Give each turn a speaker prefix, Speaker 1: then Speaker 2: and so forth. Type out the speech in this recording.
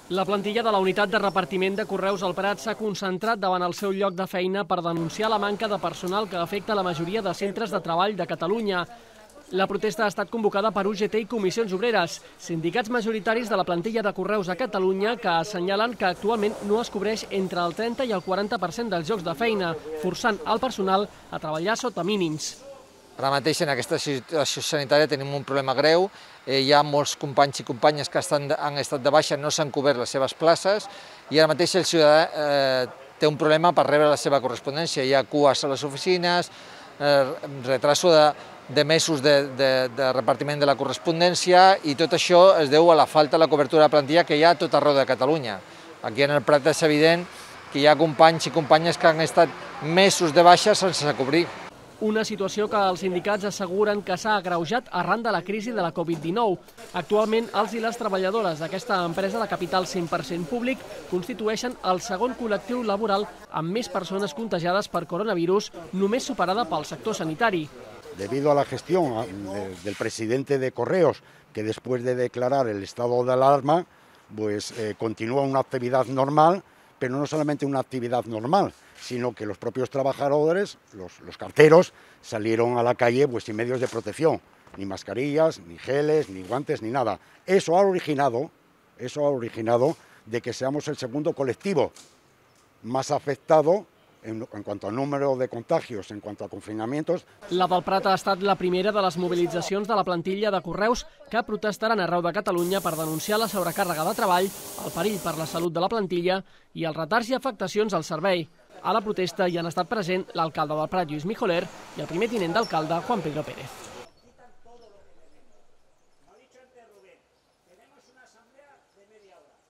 Speaker 1: La plantilla de la unitat de repartiment de correus al Prat s'ha concentrat davant el seu lloc de feina per denunciar la manca de personal que afecta la majoria de centres de treball de Catalunya. La protesta ha estat convocada per UGT i Comissions Obreres, sindicats majoritaris de la plantilla de correus a Catalunya, que assenyalen que actualment no es cobreix entre el 30 i el 40% dels llocs de feina, forçant el personal a treballar sota mínims.
Speaker 2: Ara mateix en aquesta situació sanitària tenim un problema greu, hi ha molts companys i companyes que han estat de baixa, no s'han cobert les seves places i ara mateix el ciutadà té un problema per rebre la seva correspondència. Hi ha cues a les oficines, retraso de mesos de repartiment de la correspondència i tot això es deu a la falta de la cobertura de plantilla que hi ha a tot arreu de Catalunya. Aquí en el Prat és evident que hi ha companys i companyes que han estat mesos de baixa sense cobrir.
Speaker 1: Una situació que els sindicats asseguren que s'ha agreujat arran de la crisi de la Covid-19. Actualment, els i les treballadores d'aquesta empresa de capital 100% públic constitueixen el segon col·lectiu laboral amb més persones contagiades per coronavirus, només superada pel sector sanitari.
Speaker 3: Debido a la gestión del presidente de Correos, que después de declarar el estado de alarma, pues continúa una actividad normal, pero no solamente una actividad normal, sino que los propios trabajadores, los carteros, salieron a la calle pues sin medios de protección, ni mascarillas, ni geles, ni guantes, ni nada. Eso ha originado de que seamos el segundo colectivo más afectado en cuanto al número de contagios, en cuanto a confinamientos.
Speaker 1: La del Prat ha estat la primera de les mobilitzacions de la plantilla de correus que protestaran arreu de Catalunya per denunciar la sobrecàrrega de treball, el perill per la salut de la plantilla i els retards i afectacions al servei. A la protesta hi han estat present l'alcalde del Prat, Lluís Mijoler, i el primer tinent d'alcalde, Juan Pedro Pérez.